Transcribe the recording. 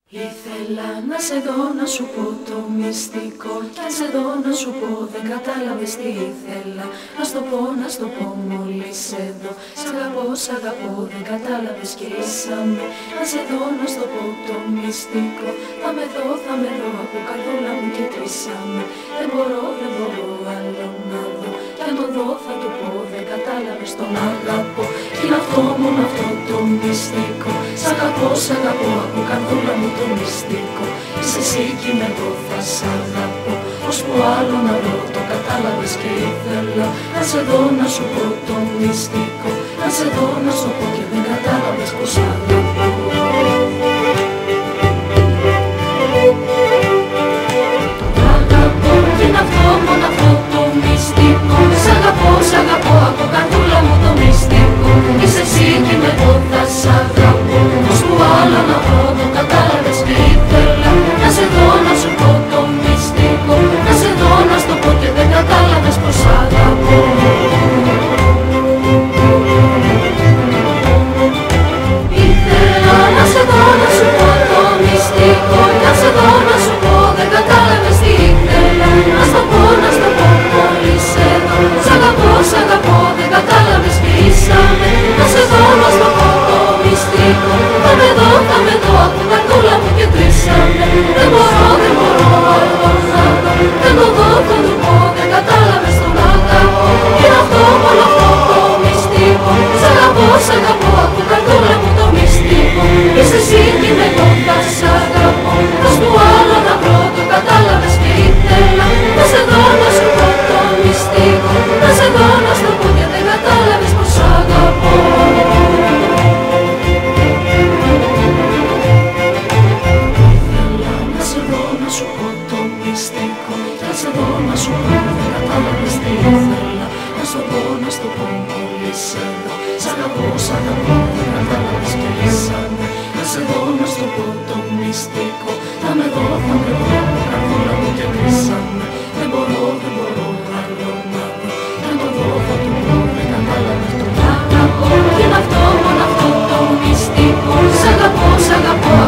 Ήθελα να σε δω να σου πω το μυστικό κι αν σε δω να σου πω δεν κατάλαβες τι ήθελα. Να στο πω μόλις εδώ. Σ' αγαπώ, δεν κατάλαβες και ήσαμε. Να σε δω να στο πω το μυστικό. Θα με δω από καρδούλα μου και κλείσαμε. Δεν μπορώ άλλο να δω. Κι αν το δω θα το πω, δεν κατάλαβες τον αγαπώ. Κι είναι αυτό μόνο αυτό το μυστικό. Σ' αγαπώ από καρδούλα μου το μυστικό. Είσαι εσύ κι είμαι εγώ θα σ' αγαπώ. Ως που άλλο να βρω το κατάλαβες και ήθελα. Να σε δω να σου πω το μυστικό. Να σε δω να σου πω και δεν κατάλαβες πως αγαπώ. Αγαπώ κι είναι αυτό μόνο αυτό το μυστικό. Σ' αγαπώ από καρδούλα μου το μυστικό. Είσαι εσύ κι είμαι εγώ θα σ' αγαπώ. Ως που άλλο να βρω το κατάλαβες και ήθελα. Να σε δω να σου πω το μυστικό. Να σε δω να στο πω και δεν κατάλαβες πως αγαπώ. Ήθελα να σε δω να σου πω το μυστικό. Να σε δω να σου πω δεν κατάλαβες τι ήθελα. Να στο πω μόλις εδώ. Σ' αγαπώ, δεν κατάλαβες και ήσαμε. Να σε δω να στο πω το μυστικό. Θα με δω από καρδούλα μου και τρίσαμε. Δεν μπορώ άλλο να δω. Δεν το δω, θα του πω, δεν κατάλαβες τον αγαπώ. Είναι αυτό μόνο αυτό το μυστικό. Σ' αγαπώ από καρδούλα μου το μυστικό. Είσαι εσύ κι είμαι εγώ θα σ' αγαπώ. Ως που άλλο να βρω το κατάλαβες και ήθελα. Να σε δω να σου πω το μυστικό. Να σε δω να στο πω και δεν κατάλαβες πως αγαπώ. Ήθελα να σε δω να σου πω το μυστικό. Να σε δω να σου πω δεν κατάλαβες τι ήθελα. Να στο δω να στο πω μόλις εδώ. Σ' αγαπώ, δεν κατάλαβες και ήσαμε. Να σε δω να στο πω το μυστικό. Θα με δω, καρδούλα μου και κλείσαμε. Δεν μπορώ άλλο να δω. Δεν το δω, θα του πω, δεν κατάλαβες τον αγαπώ. Κι είναι αυτό μόνο αυτό το μυστικό. Σ' αγαπώ